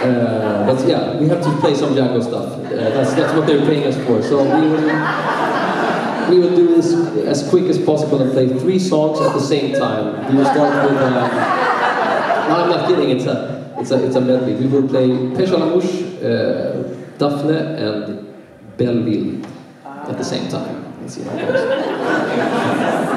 But yeah, we have to play some Django stuff. That's what they're paying us for. So we will do this as quick as possible and play 3 songs at the same time. We will start with... no, I'm not kidding. It's a medley. We will play Pêche à la mouche, Daphne, and Belleville at the same time. Let's see how it goes.